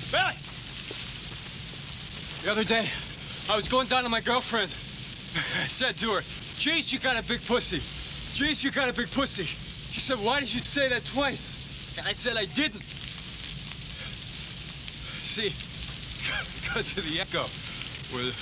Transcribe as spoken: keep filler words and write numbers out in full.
Billy! The other day, I was going down to my girlfriend. I said to her, "Jeez, you got a big pussy. Jeez, you got a big pussy." She said, "Why did you say that twice?" And I said, "I didn't." See, it's because of the echo. With...